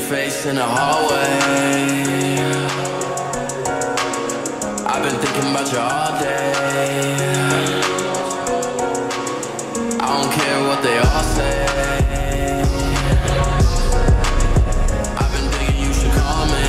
face in the hallway. I've been thinking about you all day. I don't care what they all say. I've been thinking you should call me,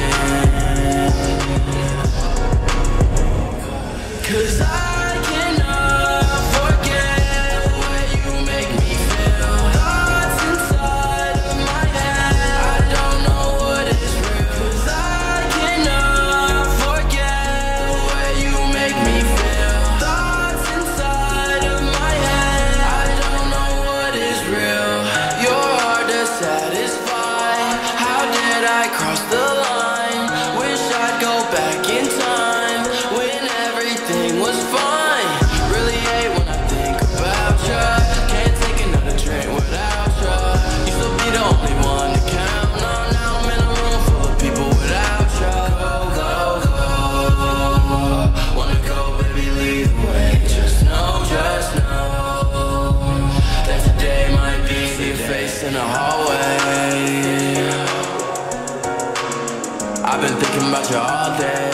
'cause I cannot forget the way you make me feel. Thoughts inside of my head, I don't know what is real. 'Cause I cannot forget the way you make me feel. Thoughts inside of my head, I don't know what is real. You're hard to satisfy. How did I cross the line? Wish I'd go back in time when everything was fine. Really hate when I think about ya. Can't take another drink without ya. Used to be the only one to count on. Now I'm in a room full of people without ya. Go, go, go. Wanna go, baby, lead the way. Just know that today might be your face in the hallway. I've been thinking about you all day.